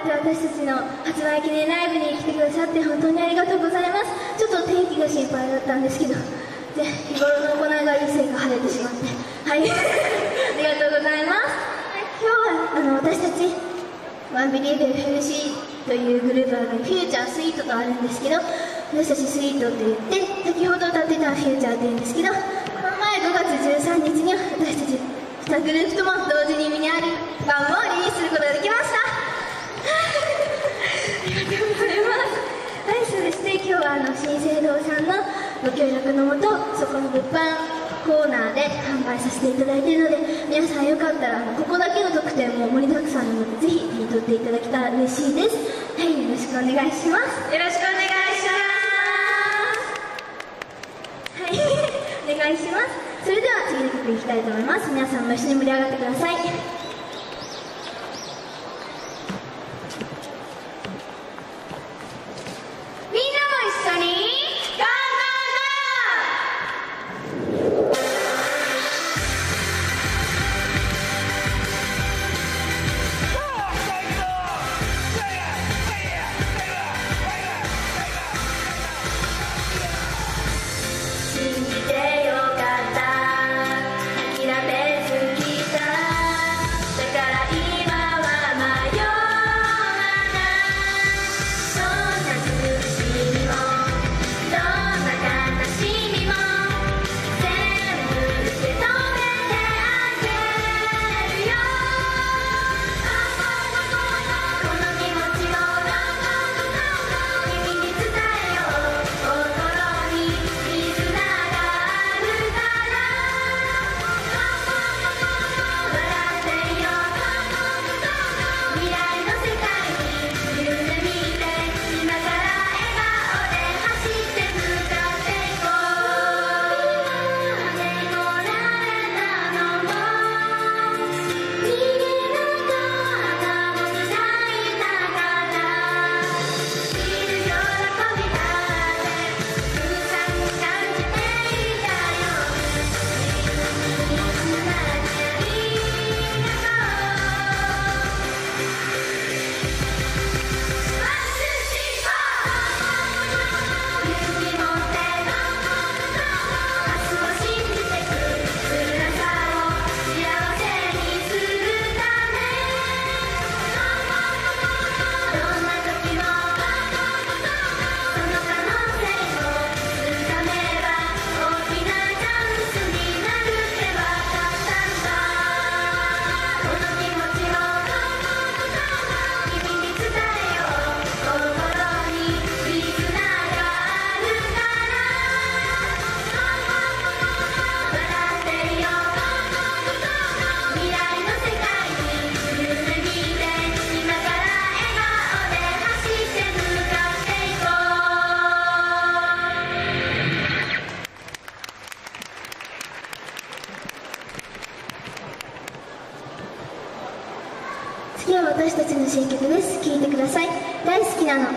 って私たちの発売記念ライブに来てくださって本当にありがとうございます。ちょっと天気が心配だったんですけど、で日頃の行いがいいせいか晴れてしまって、はいありがとうございます。今日は私たちワンビリーブ FMC というグループのフューチャースイートとあるんですけど、私たちスイートって言って先ほど歌ってたフューチャーって言うんですけど、この前5月13日に私たち2グループとも同時にミニアルバムをリリースすることができましたありがとうございます。はい、そうでして今日は新生堂さんのご協力のもと、そこの物販コーナーで販売させていただいているので、皆さんよかったらここだけの特典も盛りだくさんなので、ぜひ手に取っていただけたら嬉しいです。はい、よろしくお願いします。 よろしくお願いします。 はいお願いします。それでは次の曲いきたいと思います。皆さんも一緒に盛り上がってください。次は私たちの新曲です。聴いてください。大好きなの。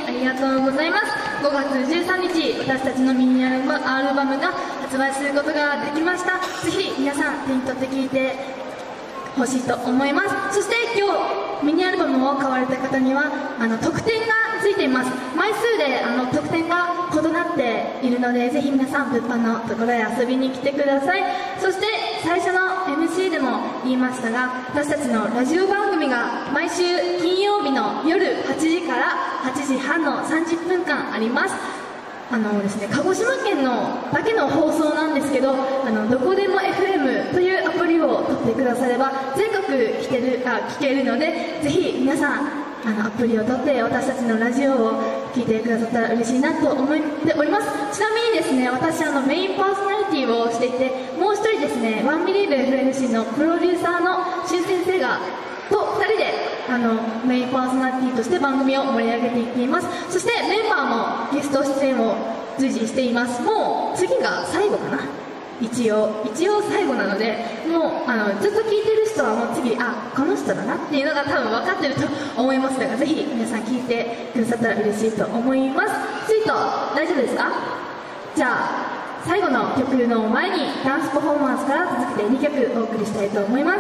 ありがとうございます。5月13日、私たちのミニアルバムが発売することができました。ぜひ皆さん手に取って聴いてほしいと思います。そして今日ミニアルバムを買われた方には特典がついています。枚数で特典が異なっているので、ぜひ皆さん物販のところへ遊びに来てください。そして最初の MC でも言いましたが、私たちのラジオ番組が毎週金曜日の夜8時から8時半の30分間あります。ですね、鹿児島県のだけの放送なんですけど、どこでも FM というアプリを取ってくだされば全国聞けるので、ぜひ皆さんアプリを取って私たちのラジオを聞いてくださったら嬉しいなと思っております。ちなみにですね、私メインパーソナリティをしていて、もう一人ですね、ワンビリーブ FNC のプロデューサーのしゅん先生と2人でメインパーソナリティとして番組を盛り上げていっています。そしてメンバーもゲスト出演を随時しています。もう次が最後かな。一応最後なので、もうずっと聞いてる人はもう次この人だなっていうのが多分分かってると思いますが、ぜひ皆さん聞いてくださったら嬉しいと思います。ツイート大丈夫ですか？じゃあ最後の曲の前にダンスパフォーマンスから続けて2曲お送りしたいと思います。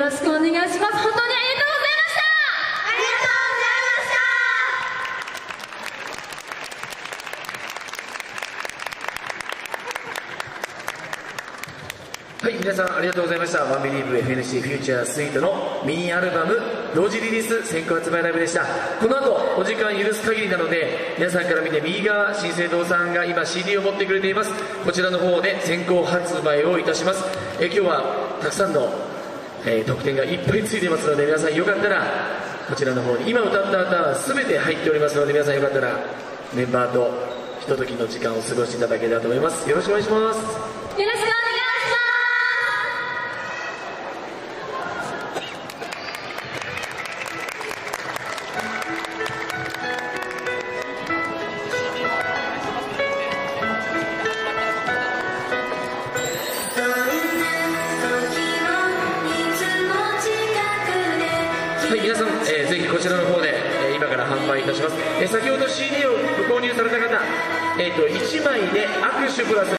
ろしくお願いします。本当にありがとうございました。ありがとうございました。 はい、皆さんありがとうございました。ワンビリーブ FNC フューチャースイートのミニアルバム同時リリース先行発売ライブでした。この後お時間許す限りなので、皆さんから見て右側、新生堂さんが今 CD を持ってくれています。こちらの方で先行発売をいたします。今日はたくさんの、特典がいっぱいついていますので、皆さんよかったらこちらの方に今歌った歌は全て入っておりますので、皆さんよかったらメンバーとひとときの時間を過ごしていただければと思います。よろしくお願いします。 よろしくお願いします。 はい、皆さん、ぜひこちらの方で、今から販売いたします。先ほど CD をご購入された方、1枚で握手プラス